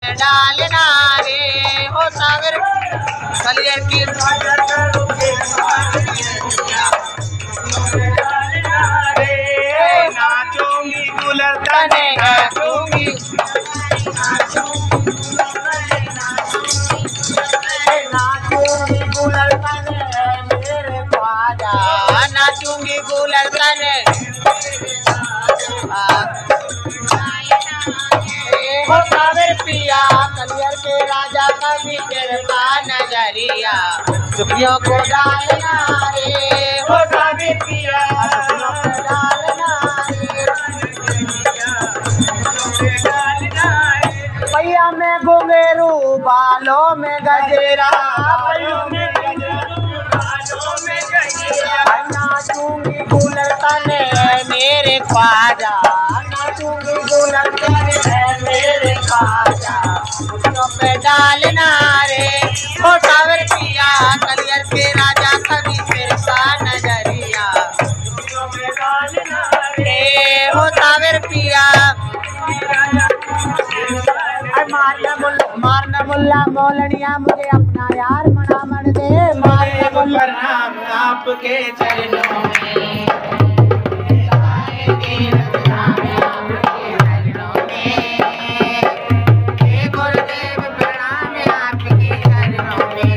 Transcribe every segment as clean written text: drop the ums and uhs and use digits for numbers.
डालना रे हो सागर कलियर की नाचूंगी गुलर तने नाचूंगी गुलर तने मेरे ख्वाजा नाचूंगी गुलर तने हो सागर पिया कलियर के राजा कभी तेरा नजरिया सुखियों को डालना रे हो सागर पिया डालना भैया में घुंघरू बालों में गजरा नाचूंगी गुलर तने मेरे ख्वाजा नाचूंगी गुलर तने मेरे ख्वाजा उसको पे डालना रे हो सावर पिया कलियर के राजा कभी फिर सा नजरिया रे हो सावर पिया मारना मुल्ला मौलनिया मुझे अपना यार मना मन दे मारना मुल्ला नाम आपके चरणों में गुरुदेव प्रणाम आपके चरणों में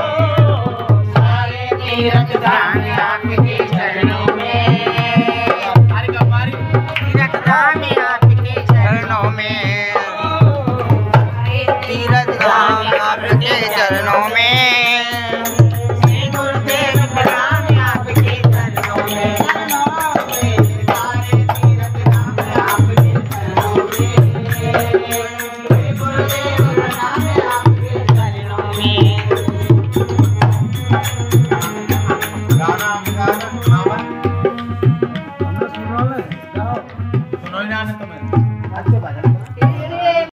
सारे तीर्थ धाम आपके चरणों में तीर्थ धाम आपके चरणों में तीर्थ धाम आपके चरणों में गुरुदेव प्रणाम आपके चरणों में सारे तीर्थ धाम आपके चरणों में गुरुदेव प्रणाम आपके चरणों में गाना सुनो ना तुम्हें